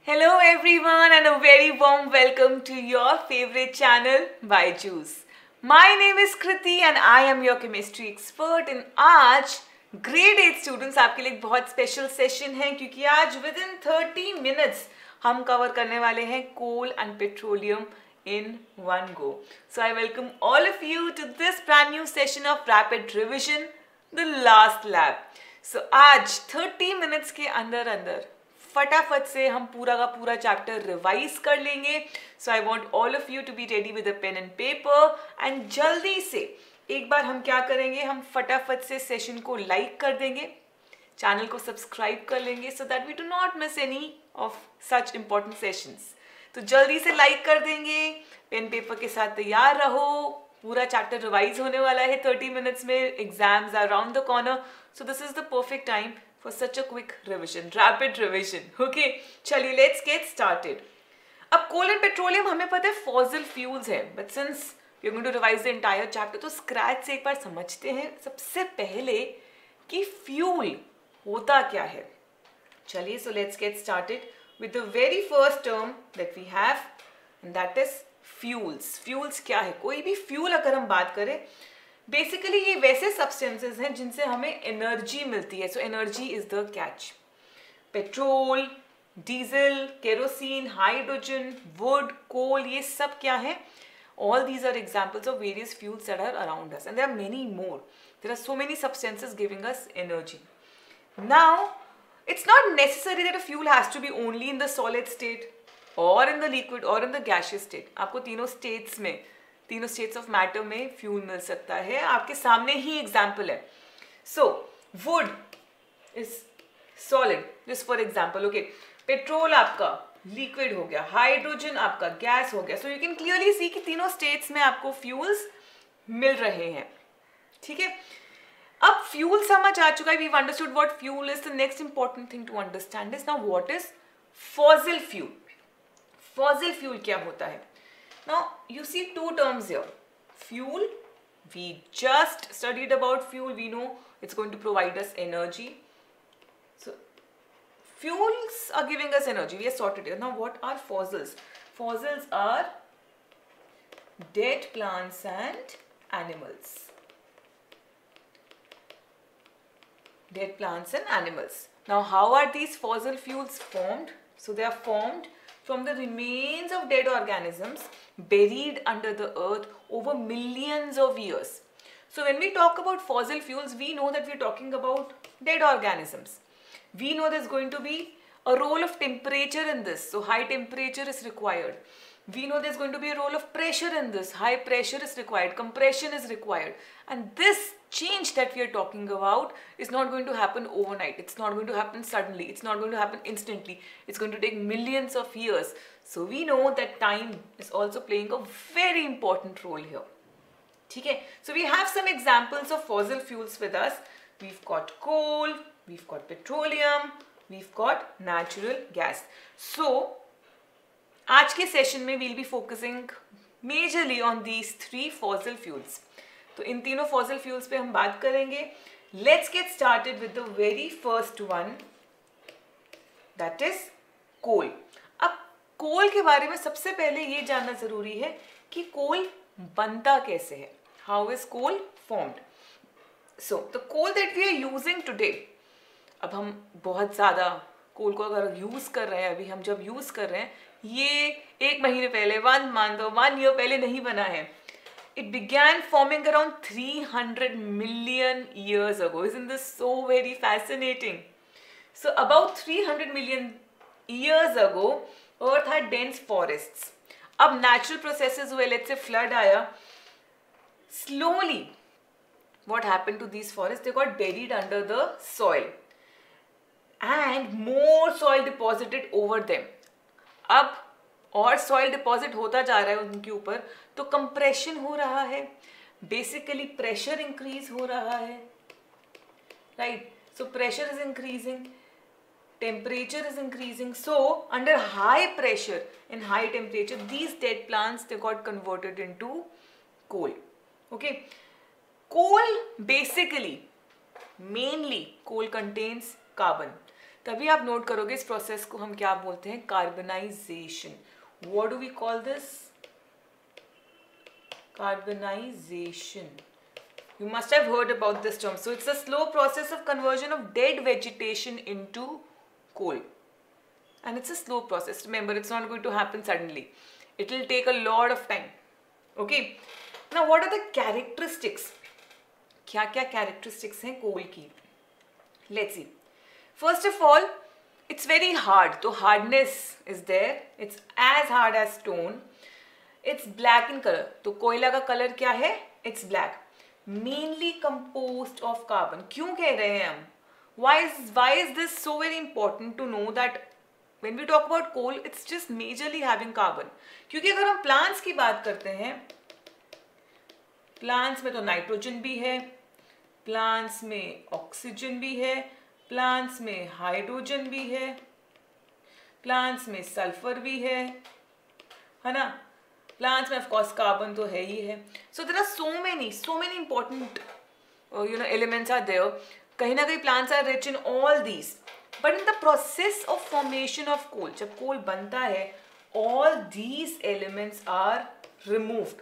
Hello everyone and a very warm welcome to your favorite channel Byju's. My name is Kriti and I am your chemistry expert and आज grade 8 students आपके लिए एक बहुत special session है क्योंकि आज within 30 minutes हम cover करने वाले हैं coal and petroleum in one go. So I welcome all of you to this brand new session of rapid revision, the last lab. So आज 30 minutes के अंदर फटाफट से हम पूरा का पूरा चैप्टर रिवाइज कर लेंगे. So I want all of you to be ready with a pen and paper एंड जल्दी से एक बार हम क्या करेंगे, हम फटाफट से सेशन को लाइक कर देंगे, चैनल को सब्सक्राइब कर लेंगे so that we do not miss any of such important sessions. तो जल्दी से लाइक कर देंगे, पेन पेपर के साथ तैयार रहो. पूरा चैप्टर रिवाइज होने वाला है 30 मिनट्स में. Exams are around the corner so this is the perfect time for such a quick revision, rapid revision. Okay, चलिए let's get started. अब coal and petroleum हमें पता है fossil fuels है, but since we are going to revise the entire chapter, तो scratch से एक बार समझते हैं सबसे पहले कि fuel होता क्या है. चलिए, so let's get started with the very first term that we have, and that is fuels. Fuels क्या है? कोई भी fuel अगर हम बात करें, बेसिकली ये वैसे सब्सटेंसेस हैं जिनसे हमें एनर्जी मिलती है. So energy is the catch. Petrol, diesel, kerosene, hydrogen, wood, coal, ये सब क्या है? All these are examples of various fuels that are around us and there are many more. There are so many substances giving us energy. Now it's not necessary that a fuel has to be only in the solid state or in the liquid or in the gaseous state. आपको तीनों states में, तीनों states of matter में fuel मिल सकता है. आपके सामने ही एग्जाम्पल है. So wood is solid, just for example. Okay, petrol आपका लिक्विड हो गया, हाइड्रोजन आपका गैस हो गया. So you can clearly see कि तीनों स्टेट्स में आपको फ्यूल्स मिल रहे हैं. ठीक है, अब फ्यूल समझ आ चुका है. We understood what fuel is. The next important thing to understand is now what is fossil fuel. Fossil fuel क्या होता है? Now you see two terms here. Fuel, we just studied about fuel. We know it's going to provide us energy. So fuels are giving us energy. We are sorted here. Now what are fossils? Fossils are dead plants and animals. Dead plants and animals. Now how are these fossil fuels formed? So they are formed from the remains of dead organisms buried under the earth over millions of years. So when we talk about fossil fuels, we know that we are talking about dead organisms. We know there's going to be a role of temperature in this. So high temperature is required. We know there's going to be a role of pressure in this. High pressure is required. Compression is required. And this change that we are talking about is not going to happen overnight. It's not going to happen suddenly. It's not going to happen instantly. It's going to take millions of years. So we know that time is also playing a very important role here. Okay? So we have some examples of fossil fuels with us. We've got coal, we've got petroleum, we've got natural gas. So आज के session में we'll be focusing majorly on these three fossil fuels. तो इन तीनों fossil fuels पे हम बात करेंगे. Let's get started with the very first one, that is coal. अब coal के बारे में सबसे पहले ये जानना जरूरी है कि coal बनता कैसे है. How is coal formed? So the coal that we are using today, अब हम बहुत ज़्यादा कोल को अगर यूज़ कर रहे हैं, अभी हम जब यूज़ कर रहे हैं, ये एक महीने पहले, 1 month or 1 year पहले नहीं बना है. It began forming around 300 million years ago. Isn't this so very fascinating? So about 300 million years ago, Earth had dense forests. अब natural processes हुए, let's say flood आया, slowly what happened to these forests? They got buried under the soil. And more soil deposited over them. अब और soil deposit होता जा रहा है उनके ऊपर, तो compression हो रहा है, basically pressure increase हो रहा है, right? So pressure is increasing, temperature is increasing. So under high pressure and high temperature, these dead plants, they got converted into coal. Okay, coal basically, mainly coal contains carbon. तभी आप note करोगे इस process को हम क्या बोलते हैं, carbonization. What do we call this? Carbonization. You must have heard about this term. So it's a slow process of conversion of dead vegetation into coal. And it's a slow process. Remember, it's not going to happen suddenly. It will take a lot of time. Okay. Now, what are the characteristics? क्या-क्या characteristics हैं coal की? Let's see. First of all, it's very hard. So hardness is there. It's as hard as stone. It's black in color. तो कोयला का colour क्या है? It's black. Mainly composed of carbon. क्यों कह रहे हैं हम? Why is this so very important to know that when we talk about coal, it's just majorly having carbon. क्योंकि अगर हम plants की बात करते हैं, plants में तो नाइट्रोजन भी है, plants में ऑक्सीजन भी है, plants में हाइड्रोजन भी है, plants में सल्फर भी है ना? Plants में of course carbon तो है ही है. So there are so many important elements are there. कहीं ना कहीं plants are rich in all these. But in the process of formation of coal, जब coal बनता है, all these elements are removed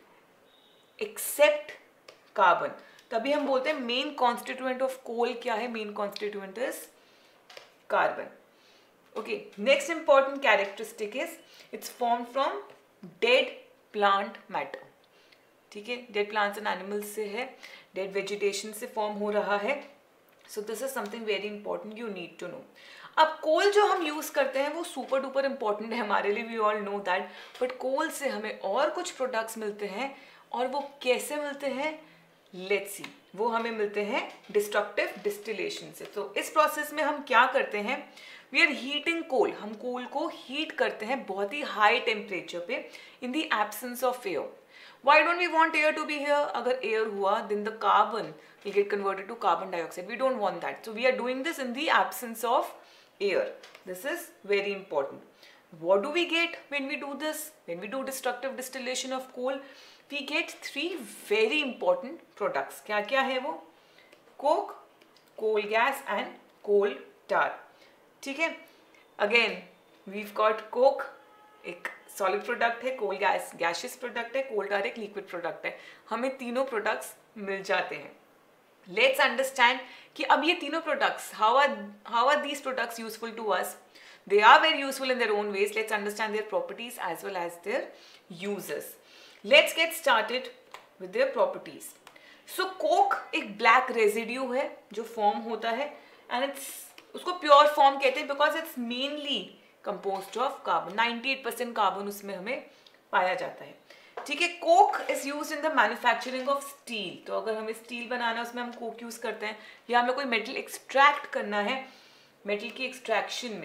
except carbon. तभी हम बोलते हैं main constituent of coal क्या है? Main constituent is carbon. Okay. Next important characteristic is it's formed from dead plant matter. ठीक है, डेड प्लांट्स एंड एनिमल्स से है, डेड वेजिटेशन से फॉर्म हो रहा है. So this is something very important you need to know. अब coal जो हम यूज करते हैं वो सुपर डुपर इंपॉर्टेंट है हमारे लिए, we all know that. But coal से हमें और कुछ प्रोडक्ट्स मिलते हैं, और वो कैसे मिलते हैं? Let's see. वो हमें मिलते हैं डिस्ट्रक्टिव डिस्टिलेशन से. तो इस प्रोसेस में हम क्या करते हैं? We are heating coal. हम कोल को हीट करते हैं बहुत ही हाई टेम्परेचर पे in the absence of air. Why don't we want air to be here? अगर एयर हुआ then the carbon will get converted to carbon dioxide. We don't want that. So we are doing this in the absence of air. This is very important. What do we get when we do this? When we do destructive distillation of coal, we get 3 very important products. क्या क्या है वो? Coke, coal gas and coal tar. ठीक है. Again, we've got coke, एक solid product है, coal gas gaseous product है, coal tar एक liquid product है. हमें तीनों products मिल जाते हैं. Let's understand कि अब ये तीनों products, how are these products useful to us? They are very useful in their own ways. Let's understand their properties as well as their uses. Let's get started with their properties. So coke एक black residue है जो form होता है, and उसको pure form कहते हैं because it's mainly composed of carbon. 98% carbon उसमें हमें पाया जाता है. ठीक है. coke is used in the manufacturing of steel. तो अगर हमें steel बनाना है उसमें हम coke use करते हैं, या हमें कोई metal extract करना है, metal की extraction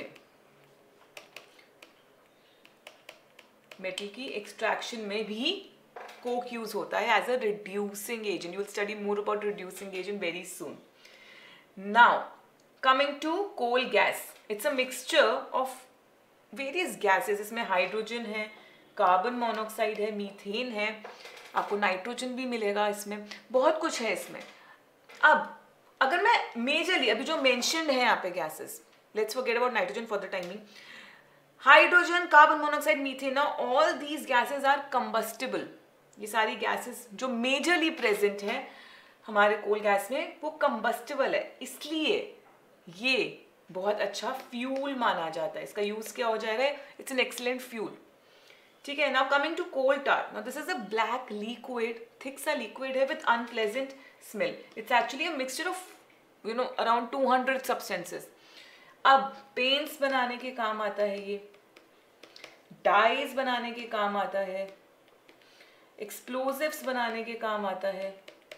में भी coke यूज होता है as a reducing agent. You will study more about reducing agent very soon. Now, coming to coal gas. It's a mixture of various gases. इसमें हाइड्रोजन है, carbon monoxide है, methane है, आपको nitrogen भी मिलेगा इसमें, बहुत कुछ है इसमें. अब अगर मैं मेजरली अभी जो मेंशन्ड है यहाँ पे gases, let's forget about nitrogen for the timing. Hydrogen, carbon monoxide, methane, all these gases are combustible. ये सारी गैसेस जो मेजरली प्रेजेंट हैं हमारे कोल गैस में वो कंबस्टिबल है, इसलिए ये बहुत अच्छा फ्यूल माना जाता है. इसका यूज क्या हो जाएगा? It's an excellent fuel. ठीक है. Now coming to coal tar. Now this is a black liquid, thick सा लिक्विड है with unpleasant smell. It's actually a mixture of around 200 substances. अब पेंट्स बनाने के काम आता है, ये डाइज बनाने के काम आता है, एक्सप्लोजिव्स बनाने के काम आता है,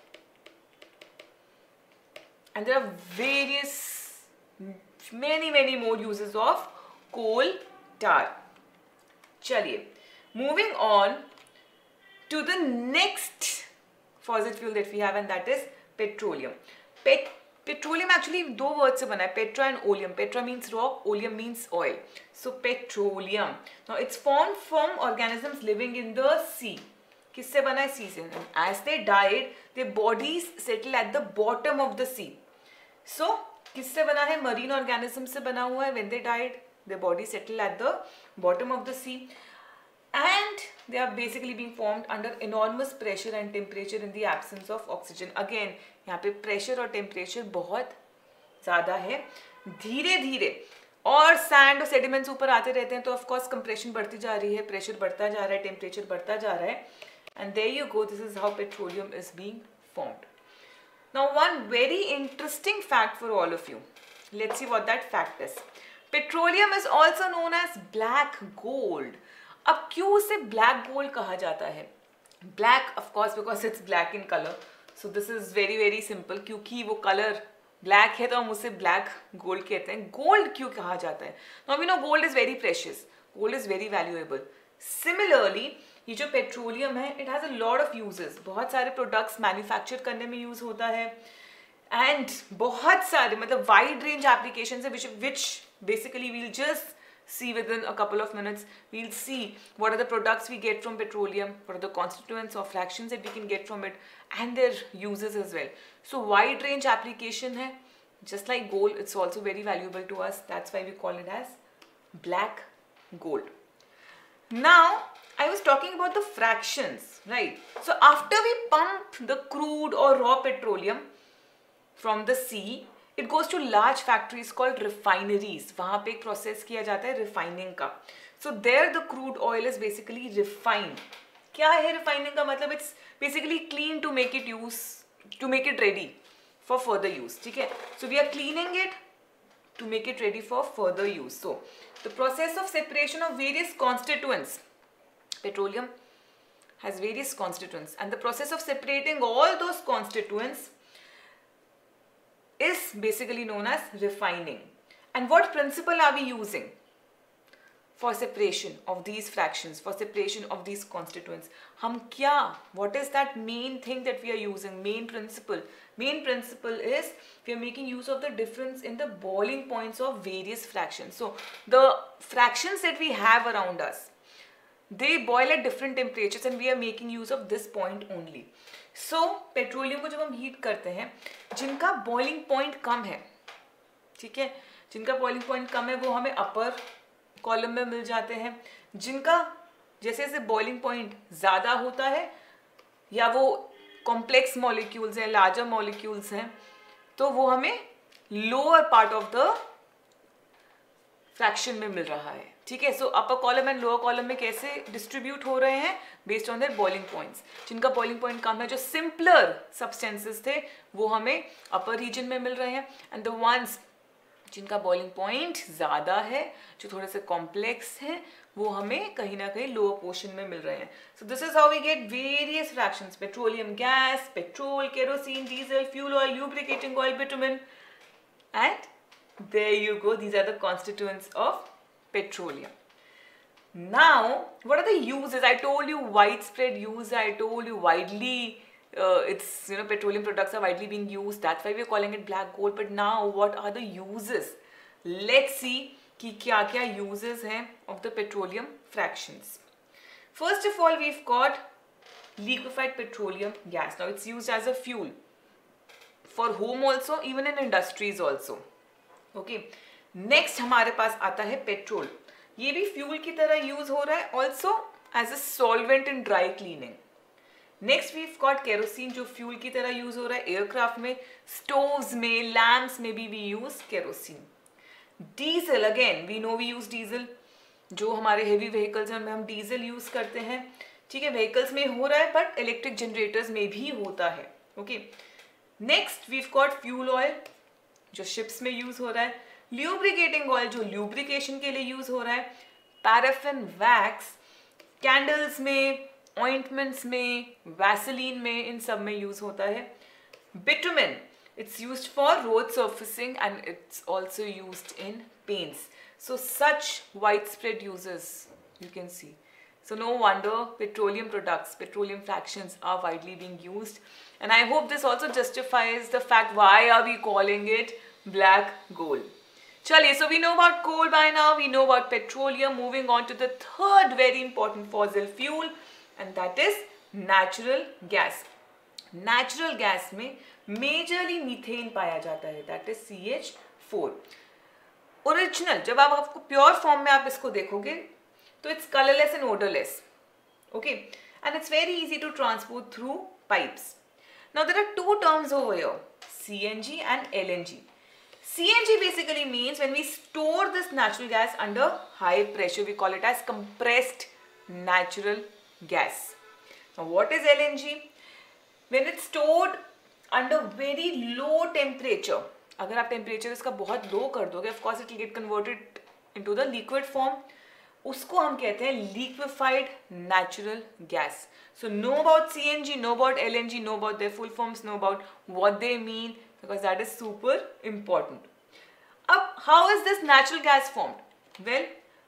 and there are various many more uses of coal tar. चलिए, moving on to the next fossil fuel that we have, and that is petroleum. Petroleum actually दो वर्ड से बना है, petra and oleum. Petra means rock, oleum means oil. So petroleum. Now it's formed from organisms living in the sea. किससे बना है? sea से. As they died, their bodies settle at the bottom of the sea. So किससे बना है? Marine organism से बना हुआ है. When they died, their body settled at the bottom of the sea, and they are basically being formed under enormous pressure and temperature in the absence of oxygen. Again, यहाँ पे pressure और temperature बहुत ज़्यादा है. धीरे धीरे और sand और सेडिमेंट्स ऊपर आते रहते हैं, तो ऑफ कोर्स कंप्रेशन बढ़ती जा रही है, प्रेशर बढ़ता जा रहा है, टेम्परेचर बढ़ता जा रहा है, and there you go, this is how petroleum is being formed. Now one very interesting fact for all of you. Let's see what that fact is. Petroleum is also known as black gold. अब क्यों उसे black gold कहा जाता है? Black of course because it's black in color. So this is very very simple. क्योंकि वो color black है तो हम उसे black gold कहते हैं. Gold क्यों कहा जाता है? Now we know gold is very precious. Gold is very valuable. Similarly, ये जो पेट्रोलियम है it has a lot of uses. बहुत सारे प्रोडक्ट्स मैन्युफैक्चर करने में यूज होता है, एंड बहुत सारे मतलब वाइड रेंज एप्लीकेशंस है which basically we'll just see within a couple of minutes. We'll see what are the products we get from petroleum, what are the constituents or fractions that we can get from it, and their uses as well. So wide range application hai. Just like gold, it's also very valuable to us. That's why we call it as black gold. Now I was talking about the fractions, right? So after we pump the crude or raw petroleum from the sea, it goes to large factories called refineries. वहाँ पे एक process किया जाता है refining का. So there the crude oil is basically refined. क्या है refining का मतलब? It's basically clean to make it ready for further use. ठीक है? So we are cleaning it to make it ready for further use. So the process of separation of various constituents. Petroleum has various constituents, and the process of separating all those constituents is basically known as refining. And what principle are we using for separation of these fractions, for separation of these constituents? हम क्या, what is that main thing that we are using? Main principle. Main principle is we are making use of the difference in the boiling points of various fractions. So the fractions that we have around us, they boil at different temperatures and we are making use of this point only. So petroleum को जब हम heat करते हैं, जिनका boiling point कम है, ठीक है, जिनका बॉइलिंग पॉइंट कम है वो हमें अपर कॉलम में मिल जाते हैं. जिनका जैसे जैसे बॉइलिंग पॉइंट ज़्यादा होता है या वो कॉम्प्लेक्स मॉलिक्यूल्स हैं, लार्जर मॉलिक्यूल्स हैं, तो वो हमें lower part of the fraction में मिल रहा है. ठीक है, so upper column and lower column में कैसे डिस्ट्रीब्यूट हो रहे हैं? Based on their boiling points. जिनका बॉइलिंग पॉइंट कम है, जो सिंपलर सब्सटेंसेस थे, वो हमें अपर रीजन में मिल रहे हैं, एंड द वंस जिनका बॉइलिंग पॉइंट ज़्यादा है, जो थोड़े से कॉम्प्लेक्स हैं, वो हमें कहीं ना कहीं लोअर पोर्शन में मिल रहे हैं. So this is how we get various fractions: petroleum gas, petrol, kerosene, diesel, fuel oil, lubricating oil, bitumen, and there you go, these are the constituents of petroleum. Now what are the uses? I told you widespread use, I told you widely it's, you know, petroleum products are widely being used, that's why we are calling it black gold. But now what are the uses? Let's see कि क्या क्या uses हैं of the petroleum fractions. First of all, we've got liquefied petroleum gas. Now it's used as a fuel for home also, even in industries also. Okay, next हमारे पास आता है petrol. ये भी fuel की तरह यूज हो रहा है, also as a solvent in dry cleaning. Next we've got kerosene, जो फ्यूल की तरह यूज हो रहा है एयरक्राफ्ट में, स्टोव्स में, लैम्प्स में भी we use kerosene. Diesel, again we know we use diesel. जो हमारे हेवी व्हीकल्स हैं उनमें हम डीजल यूज करते हैं. ठीक है, व्हीकल्स में हो रहा है बट इलेक्ट्रिक जनरेटर्स में भी होता है. Okay, next we've got fuel oil, जो शिप्स में यूज हो रहा है. ल्यूब्रिकेटिंग ऑयल, जो ल्यूब्रिकेशन के लिए यूज हो रहा है. पैराफिन, वैक्स, कैंडल्स में, ऑइंटमेंट्स में, वैसलीन में, इन सब में यूज होता है. Bitumen, it's used for road surfacing and it's also used in paints. So such widespread uses you can see. So no wonder petroleum products, petroleum fractions are widely being used, and I hope this also justifies the fact why are we calling it black gold. Chaliye, so we know about coal by now, we know about petroleum. Moving on to the third very important fossil fuel, and that is natural gas. Natural gas में majorly methane पाया जाता है, that is CH4। Original जब आपको pure form में आप इसको देखोगे तो it's colourless and odourless, okay, and it's very easy to transport through pipes. Now there are two terms over here, CNG and LNG. CNG basically means when we store this natural gas under high pressure, we call it as compressed natural gas. Now what is LNG? When it's stored under very low temperature, अगर आप temperature इसका बहुत लो कर दोगे, of course it will get converted into the liquid form, उसको हम कहते हैं liquefied natural gas. So know about CNG, know about LNG, know about their full forms, know about what they mean, because that is super important. अब how is this natural gas formed? Well,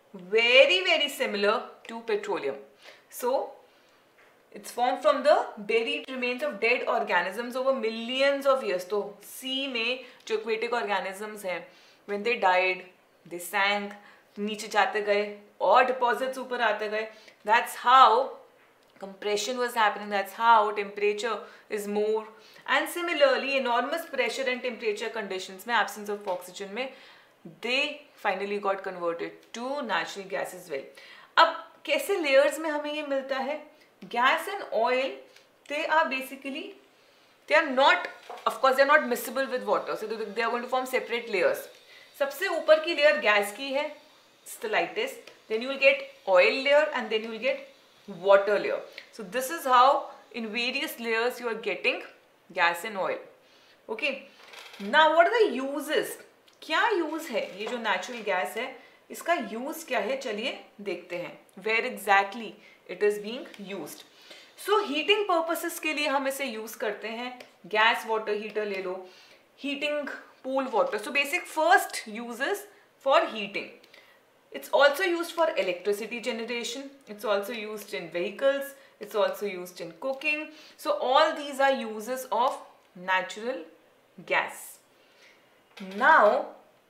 very similar to petroleum. So it's formed from the buried remains of dead organisms over millions of years. तो sea में जो aquatic organisms हैं, when they died, they sank, नीचे जाते गए और deposits ऊपर आते गए. That's how compression was happening. That's how temperature is more. And similarly, enormous pressure and temperature conditions में absence of oxygen में they finally got converted to natural gas as well. अब कैसे layers में हमें ये मिलता है? Gas and oil, they are basically, they are not, of course they are not miscible with water, so they are going to form separate layers. सबसे ऊपर की layer gas की है, it's the lightest, then you will get oil layer and then you will get water layer. So this is how in various layers you are getting gas and oil. Okay, now what are the uses? क्या use है ये जो natural gas है, इसका use क्या है, चलिए देखते हैं. Where exactly it is being used. So heating purposes के लिए हम इसे use करते हैं. Gas water heater ले लो, heating pool water. So basic first uses for heating. It's also used for electricity generation. It's also used in vehicles. It's also used in cooking. So all these are uses of natural gas. Now,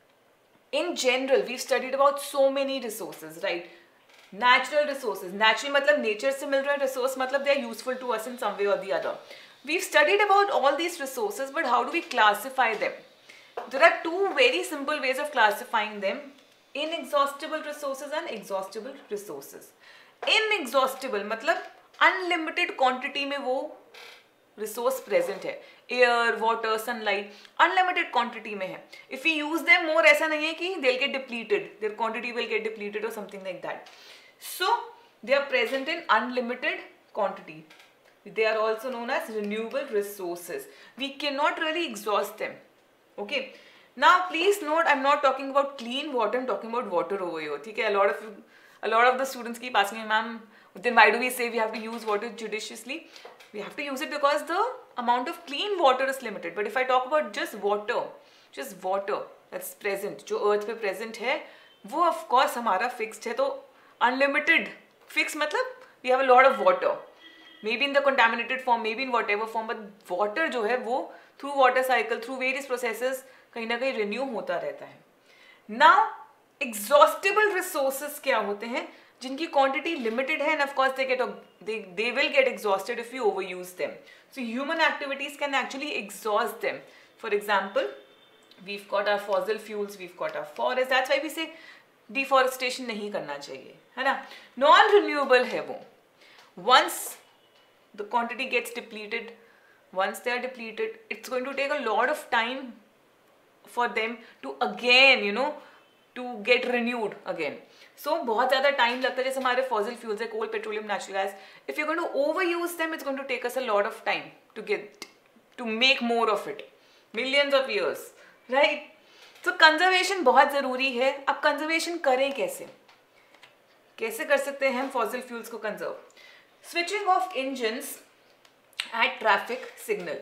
in general, we've studied about so many resources, right? Natural resources. Natural मतलब nature से मिल रहा है, resource मतलब they are useful to us in some way or the other. We've studied about all these resources, but how do we classify them? There are two very simple ways of classifying them. Inexhaustible resources and exhaustible resources. Inexhaustible मतलब unlimited quantity में वो resource present है. Air, water, sunlight, unlimited quantity में है. If we use them more, ऐसा नहीं है कि they'll get depleted. Their quantity will get depleted or something like that. So they are present in unlimited quantity. They are also known as renewable resources. We cannot really exhaust them. Okay. Now please note, I'm not talking about clean water. I'm talking about water over here. Okay. A lot of the students keep asking me, ma'am, then why do we say we have to use water judiciously? We have to use it because the amount of clean water is limited. But if I talk about just water that's present, जो earth पे present है, वो of course हमारा fixed है. तो unlimited, fixed मतलब we have a lot of water. Maybe in the contaminated form, maybe in whatever form, but water जो है वो through water cycle, through various processes कहीं ना कहीं renew होता रहता है. Now, exhaustible resources क्या होते हैं? जिनकी quantity limited है, and of course they will get exhausted if we overuse them. So human activities can actually exhaust them. For example, we've got our fossil fuels, we've got our forests. That's why we say deforestation नहीं करना चाहिए, है ना? Non-renewable है वो. Once the quantity gets depleted, once they are depleted, it's going to take a lot of time for them to again, to get renewed again. So बहुत ज़्यादा time लगता है. जैसे हमारे fossil fuels है, coal, petroleum, natural gas. If you're going to overuse them, it's going to take us a lot of time to make more of it. Millions of years, right? So conservation बहुत ज़रूरी है. अब conservation करें कैसे? कैसे कर सकते हैं हम fossil fuels को conserve? Switching off engines at traffic signal.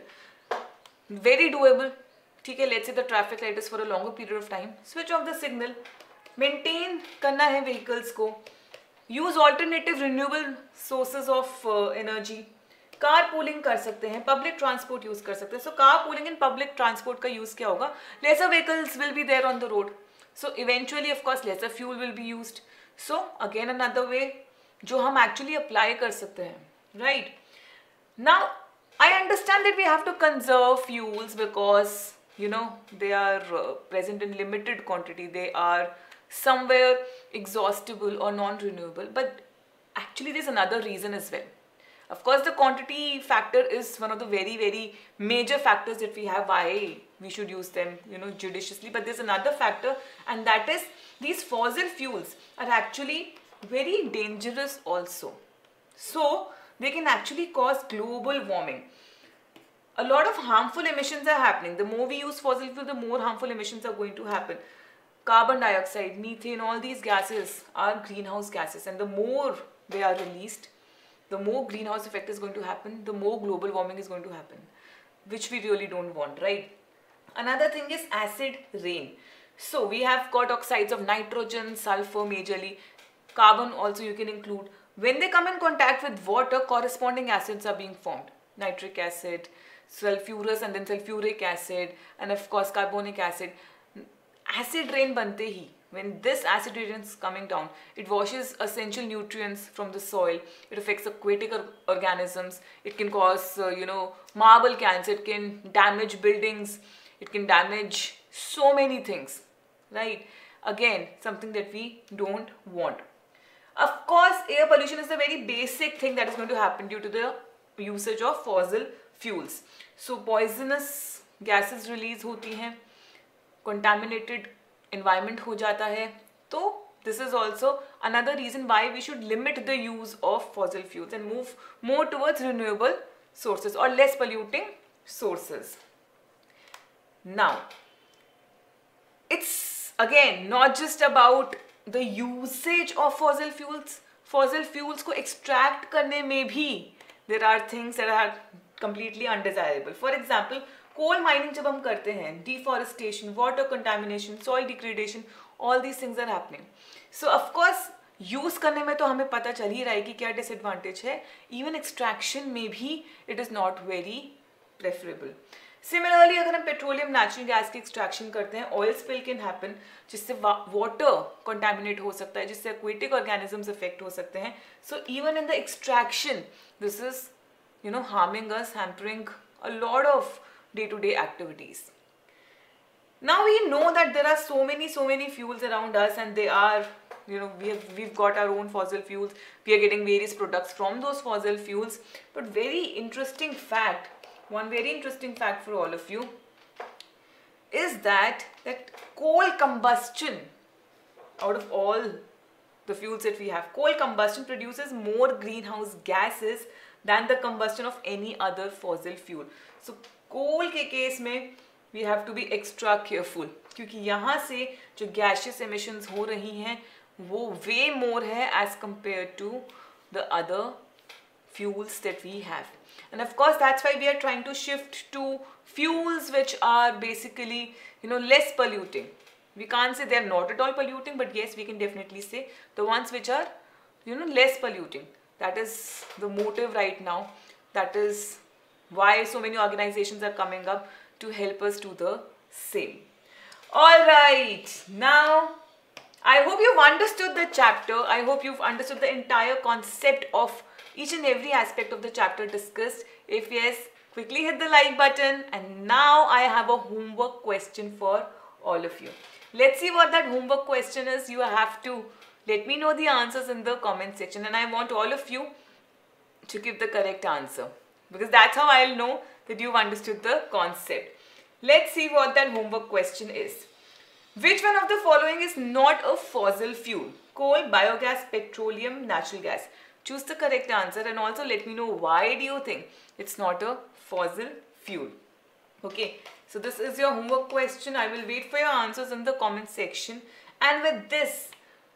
Very doable. ठीक है, let's say the traffic light is for a longer period of time. Switch off the signal. Maintain करना है vehicles को. Use alternative renewable sources of energy. Car pooling कर सकते हैं, public transport use कर सकते हैं. So car pooling in public transport का यूज क्या होगा? Lesser vehicles will be there on the road, so eventually of course lesser fuel will be used. So again another way जो हम actually apply कर सकते हैं, right? Now I understand that we have to conserve fuels because, they are present in limited quantity. They are somewhere exhaustible or non-renewable. But actually, there's another reason as well. Of course, the quantity factor is one of the very, very major factors that we have why we should use them, judiciously. But there's another factor, and that is these fossil fuels are actually very dangerous also. So, they can actually cause global warming. A lot of harmful emissions are happening. The more we use fossil fuel, the more harmful emissions are going to happen. Carbon dioxide, methane, all these gases are greenhouse gases, and the more they are released, the more greenhouse effect is going to happen, the more global warming is going to happen, which we really don't want, right? Another thing is acid rain. So we have got oxides of nitrogen, sulfur majorly, carbon also you can include. When they come in contact with water, corresponding acids are being formed. Nitric acid, sulfurous and then sulfuric acid, and of course carbonic acid. Acid rain bante hi, when this acid rain is coming down, it washes essential nutrients from the soil. It affects aquatic organisms. It can cause, marble cancer. It can damage buildings. It can damage so many things, right? Again, something that we don't want. Of course, air pollution is the very basic thing that is going to happen due to the usage of fossil fuels. So, poisonous gases release होती हैं, contaminated environment हो जाता है. तो this is also another reason why we should limit the use of fossil fuels and move more towards renewable sources or less polluting sources. Now, it's again not just about the usage of fossil fuels. Fossil fuels को extract करने में भी there are things that are completely undesirable. For example, coal mining जब हम करते हैं, deforestation, water contamination, soil degradation, all these things are happening. So of course, use करने में तो हमें पता चल ही रहा है कि क्या disadvantage है. Even extraction में भी it is not very preferable. Similarly, अगर हम पेट्रोलियम नेचुरल गैस की एक्सट्रैक्शन करते हैं, ऑयल स्पिल कैन हैपन, जिससे वाटर कंटामिनेट हो सकता है, जिससे एक्वेटिक ऑर्गेनिजम्स इफेक्ट हो सकते हैं. So even in the extraction this is harming us, hampering a lot of day to day activities. Now we know that there are so many fuels around us, and they are, we've got our own fossil fuels. We are getting various products from those fossil fuels. But one very interesting fact for all of you is that coal combustion, out of all the fuels that we have, coal combustion produces more greenhouse gases than the combustion of any other fossil fuel. So coal के case में we have to be extra careful, क्योंकि यहाँ से जो gaseous emissions हो रही हैं वो way more है as compared to the other fuels that we have. And of course that's why we are trying to shift to fuels which are basically less polluting. We can't say they're not at all polluting, but yes, we can definitely say the ones which are less polluting. That is the motive right now. That is why so many organizations are coming up to help us do the same. All right, now I hope you've understood the chapter. I hope you've understood the entire concept of each and every aspect of the chapter discussed. If yes, quickly hit the like button. And now I have a homework question for all of you. Let's see what that homework question is. You have to let me know the answers in the comment section, and I want all of you to give the correct answer, because that's how I'll know that you've understood the concept. Let's see what that homework question is. Which one of the following is not a fossil fuel? Coal, biogas, petroleum, natural gas. Choose the correct answer, and also let me know why do you think it's not a fossil fuel. Okay, so this is your homework question. I will wait for your answers in the comment section. And with this,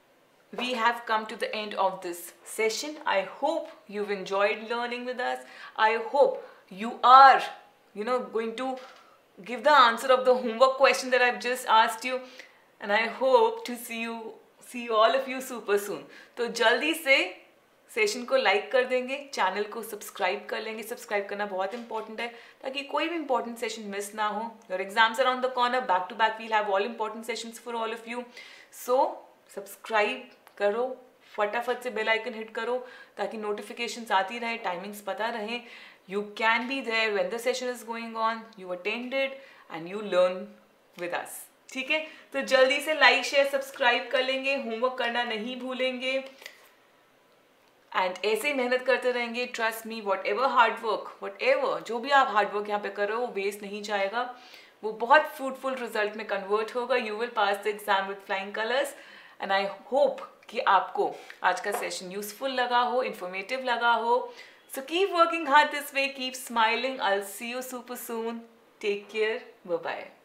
we have come to the end of this session. I hope you've enjoyed learning with us. I hope you are, going to give the answer of the homework question that I've just asked you. And I hope to see all of you super soon. तो जल्दी से session को like कर देंगे, channel को subscribe कर लेंगे. Subscribe करना बहुत इंपॉर्टेंट है ताकि कोई भी इंपॉर्टेंट सेशन मिस ना हो. Your exams are on the corner, back to back we'll have all important sessions for all of you. So subscribe करो, फटाफट से बेल आइकन हिट करो ताकि नोटिफिकेशंस आती रहे, टाइमिंग्स पता रहे. You can be there when the session is going on, you attend it and you learn with us. ठीक है, तो जल्दी से लाइक शेयर सब्सक्राइब कर लेंगे, होमवर्क करना नहीं भूलेंगे एंड ऐसे ही मेहनत करते रहेंगे. Trust me, whatever hard work, whatever जो भी आप हार्ड वर्क यहाँ पे कर रहे हो वो वेस्ट नहीं जाएगा, वो बहुत फ्रूटफुल रिजल्ट में कन्वर्ट होगा. You will pass the exam with flying colours and I hope कि आपको आज का सेशन यूजफुल लगा हो, इंफॉर्मेटिव लगा हो. So keep working hard this way, keep smiling. I'll see you super soon. Take care. Bye-bye.